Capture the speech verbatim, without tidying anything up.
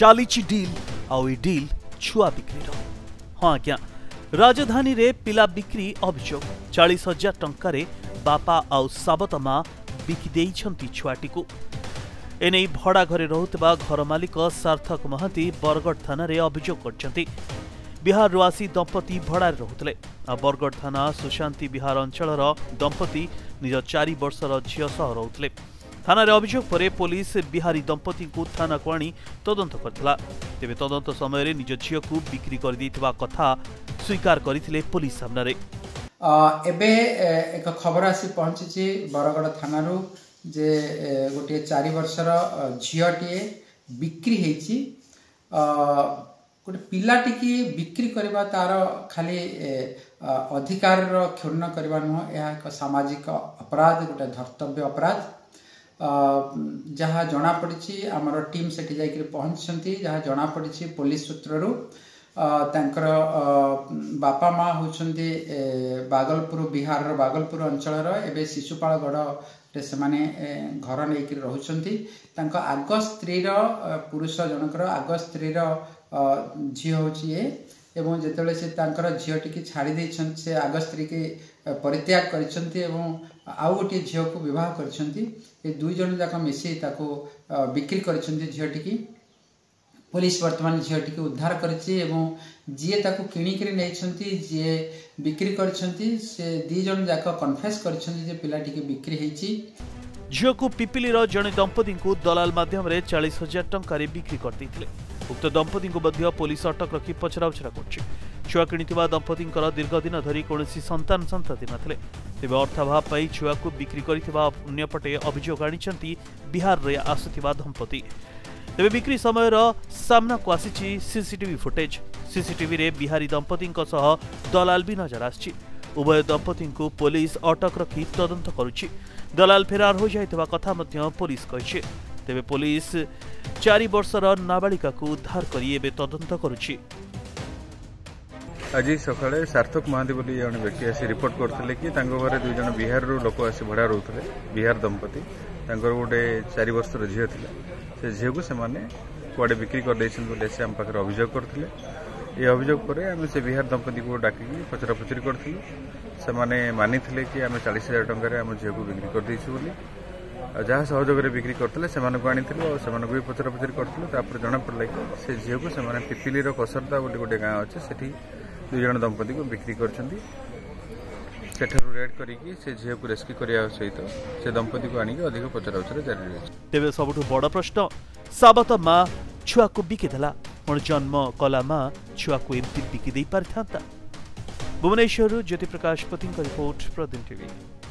चालीची deal आउ ए deal छुआ बिक्री। हाँ आज्ञा राजधानी रे पिला बिक्री अभियोग चालीस हजार टंकार बापा आउ साबत मां बिकी देइछंती छुआटी को। एने भड़ा घरे रहुतबा घर मालिक सार्थक महांती बरगड़ थाना रे अभियोग करछंती। बिहार आसी दंपति भड़ारे रहुतले। बरगड़ थाना सुशांति बिहार अंचलर दंपति निज चारि वर्षर झियो सह रहुतले। थाना रे अभियोग परे पुलिस बिहारी दंपति को थाना को आनी तदंत करथिला। तेबे तदंत समय निज झियो को बिक्री कर दैथिबा कथा स्वीकार करथिले पुलिस सामने रे। एबे एक खबर आसी पहुंची बरगड़ थाना जे गोटे चारि वर्षर झीटी बिक्री होती। गोटे पिलाटी की बिक्री करवा तार खाली अधिकार क्षुण्ण करवा नुह, यह एक सामाजिक अपराध, गोटे धर्तव्य अपराध। जहाँ जना पड़ी आमर टीम सेठी जाकर पहुंचती, जहाँ जना पड़ी पुलिस सूत्रु तांकर बापा माँ होचंदी बागलपुर बिहार बागलपुर अंचलर एबे शिशुपाल गढ़ से माने घर नहीं रोचंती। तांका आग स्त्री पुरुष जनकर आग स्त्री झी होची एवं जेतेबेले से तांकर झीटी की छाड़ी देछन से आग स्त्री के परित्याग करिसंती एवं आउ गोटे झील को विवाह करिसंती। ए दुई जन जाक मिसी ताको बिक्री करिसंती झीटी की। पुलिस वर्तमान झीटी को उद्धार करछि एवं जीए ताको किणिकरी नैछंती जीए बिक्री करछंती से दी जन जाक कन्फेस करछंती जे पिलाटी के बिक्री हेछि। झील को पिपिलीर जने दंपति को दलाल माध्यम रे चालीस हजार टंका बिक्री कर दैथिले। उक्त दंपति को मध्य पुलिस अटक रखी पचराउचरा करछि। छुआ किणिथिबा दंपति दीर्घ दिन धरी कौनसी संतान संतति नथिले। तेबे अर्थाभाव पाई छुआ को बिक्री करिथिबा अन्यपटे अभियोग आनिछंती बिहार रे आसुथिबा दंपति। तेबे बिक्री समय सामना को आसी सीसीटीवी फुटेज। सीसीटीवी रे बिहारी दंपति सह दलाल भी नजर आछि। उभय दंपति को पुलिस अटक रखी तदंत करुछि। दलाल फेरार हो जाइथिबा कथा मध्य पुलिस कहिछि। तेबे पुलिस चारि वर्षर नाबालिका को उद्धार करी एबे तदंत करुछि। आज सकाळे सार्थक महांती बोली जन व्यक्ति आसी रिपोर्ट करथिले कि तांको घरे दुई जन बिहार रो लोक आसी भड़ा रहउथिले। बिहार दंपति तांकर गोटे चारि वर्षर झियो थिला। से झील को सेमाने कुआडे बिक्री कर दैछन बोले से हम पाखर अभियोग करथिले। ए अभियोग परे आमे से बिहार दंपति को डाकी पचरा पचरी करथिलु। से माने मानिथिले कि आमे चालीस हजार टंका रे हम झील को बिक्री कर दैछु बोली। जहाँ सहयोग रे बिक्री करथिले सेमाने को आनिथिलु और सेमाने को भी पचरा पचरी करथिलु। तापर जना पड़ला कि से झील को सेमाने पिपिलीर कसरदा बोली गोटे गाँ अछि सेठी दुई जन दंपति को बिक्री करछंती। सेठारु रेड करिकि से झील को रेस्क्यू करिया सहित से दंपति को आनिक अधिक पचराउचरा जारी रहिछि। तेबे सबुठु बड़ प्रश्न साबत मां छुआ को बिकी देला पण जन्म कला मां छुआ को एमती बिकी दे पारथांता। भुवनेश्वर ज्योति प्रकाश पति रिपोर्ट प्रदीप टीवी।